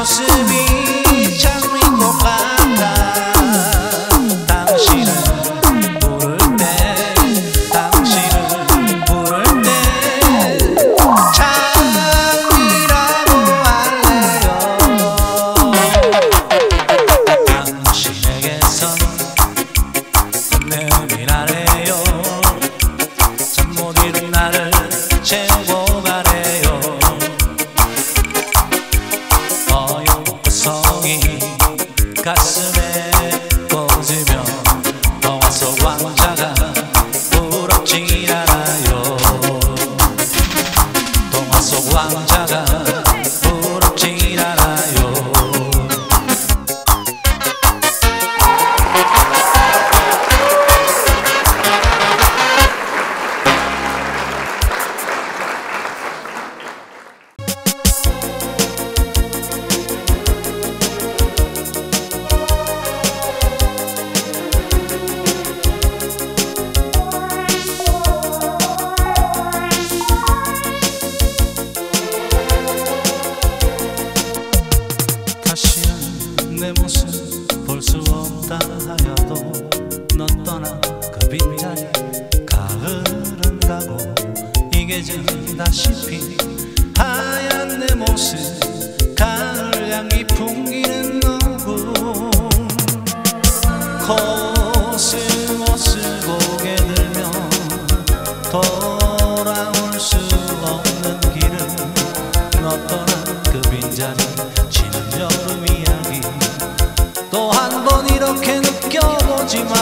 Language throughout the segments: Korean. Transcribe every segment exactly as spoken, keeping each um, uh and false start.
모습이 참 믿고 간다. 당신을 부를 때 당신을 부를 때 참이라고 할래요. 당신에게선 운명이 나래요. 잠 못 이룬 나를 채우고 가래요. 어여성이 가슴에 꽂으면 동화 속 왕자가 부럽진 않아요. 동화 속 왕자가 부럽진 않아요. 다시는 내 모습 볼 수 없다 하여도 너 떠난 그 빈자리 가을은 가고 이게 져다시피 하얀 내 모습 가을 향기 풍기는 너고 코스모스 고개 들면 돌아올 수 없는 길은 너 떠난 그 빈자리 지난 여름 이야기 또 한 번 이렇게 느껴보지만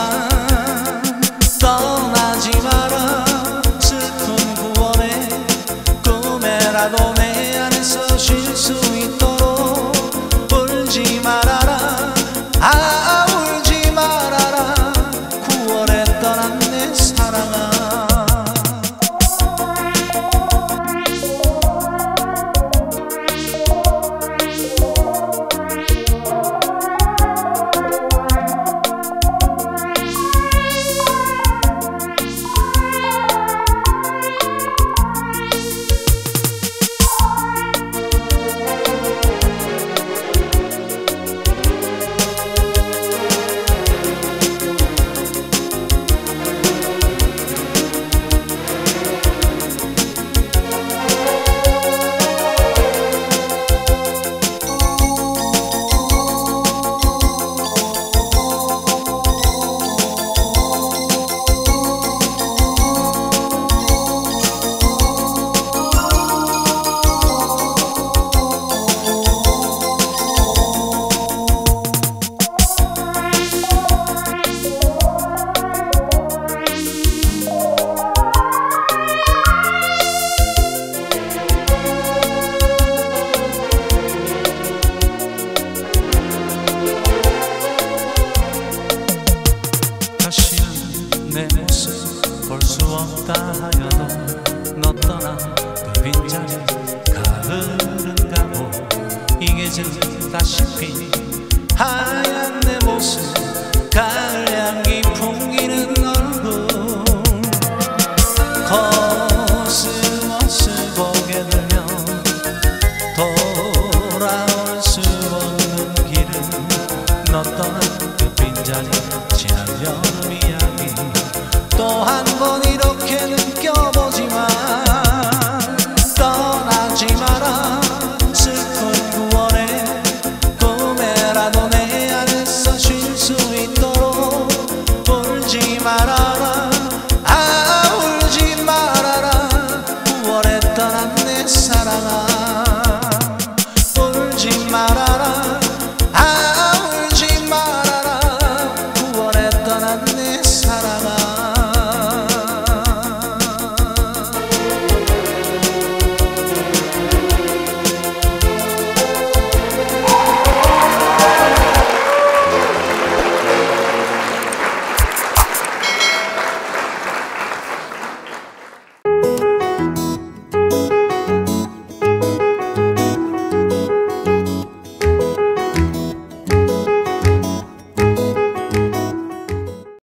떠나지 마라. 슬픈 구원의 꿈에라도 내 안에서 쉴 수 있도록 울지 말아라. 아 울지 말아라. 구월에 떠난 내 사랑아. 내 모습 볼 수 없다 하여도 너 떠난 그 빈자리 가을은 가고 이게 져다시피 하얀 내 모습